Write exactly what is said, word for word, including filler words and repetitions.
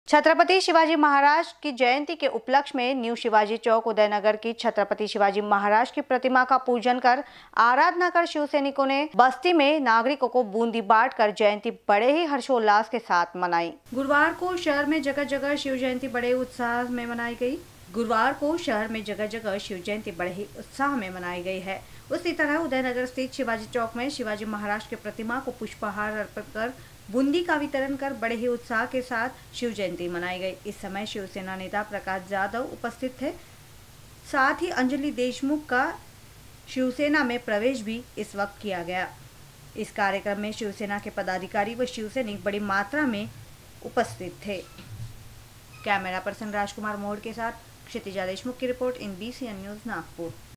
छत्रपति शिवाजी महाराज की जयंती के उपलक्ष्य में न्यू शिवाजी चौक उदयनगर की छत्रपति शिवाजी महाराज की प्रतिमा का पूजन कर आराधना कर शिव सैनिकों ने बस्ती में नागरिकों को बूंदी बांट कर जयंती बड़े ही हर्षोल्लास के साथ मनाई। गुरुवार को शहर में जगह जगह शिव जयंती बड़े उत्साह में मनाई गई। गुरुवार को शहर में जगह जगह शिव जयंती बड़े ही उत्साह में मनाई गई है। उसी तरह उदयनगर स्थित शिवाजी चौक में शिवाजी महाराज की प्रतिमा को पुष्पहार अर्पित कर बूंदी का वितरण कर बड़े ही उत्साह के साथ शिव जयंती मनाई गई। इस समय शिवसेना नेता प्रकाश जाधव उपस्थित थे। साथ ही अंजलि देशमुख का शिवसेना में प्रवेश भी इस वक्त किया गया। इस कार्यक्रम में शिवसेना के पदाधिकारी व शिवसैनिक बड़ी मात्रा में उपस्थित थे। कैमरा पर्सन राजकुमार मोड़ के साथ क्षितिजा देशमुख की report in B C N news Nagpur.